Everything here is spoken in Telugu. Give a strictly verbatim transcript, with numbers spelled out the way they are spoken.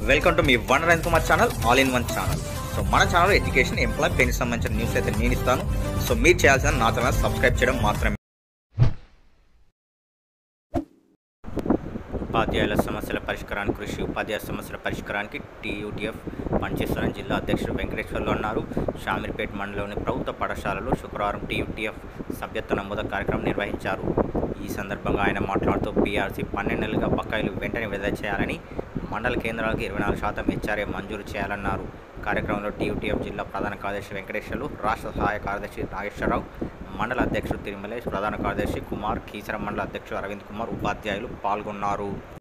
వెల్కమ్ టు మీ వన్ రైన్ Kumar channel, all in one channel. So మన ఛానల్ ఎడ్యుకేషన్, ఎంప్లాయ్, పెన్కి సంబంధించిన న్యూస్ అయితే నేను ఇస్తాను. సో మీరు చేయాల్సిన నా ఛానల్ సబ్స్క్రైబ్ చేయడం మాత్రమే. ఉపాధ్యాయుల సమస్యల పరిష్కారానికి కృషి ఉపాధ్యాయ సమస్యల పరిష్కారానికి టీయూటీఎఫ్ పనిచేస్తున్న జిల్లా అధ్యక్షుడు వెంకటేశ్వర్లు అన్నారు. షామీర్పేట మండలంలోని ప్రభుత్వ పాఠశాలలో శుక్రవారం టీయూటీఎఫ్ సభ్యత్వ నమోదు కార్యక్రమం నిర్వహించారు. ఈ సందర్భంగా ఆయన మాట్లాడుతూ పీఆర్సీ పన్నెండేళ్లుగా బకాయిలు వెంటనే విడుదల చేయాలని, మండల కేంద్రాలకు ఇరవై నాలుగు శాతం హెచ్ఆర్ఏ మంజూరు చేయాలన్నారు. కార్యక్రమంలో టీయూటీఎఫ్ జిల్లా ప్రధాన కార్యదర్శి వెంకటేశ్వర్లు, రాష్ట్ర సహాయ కార్యదర్శి నాగేశ్వరరావు, మండల అధ్యక్షుడు తిరుమలేష్, ప్రధాన కార్యదర్శి కుమార్, కీసర మండల అధ్యక్షుడు అరవింద్ కుమార్, ఉపాధ్యాయులు పాల్గొన్నారు.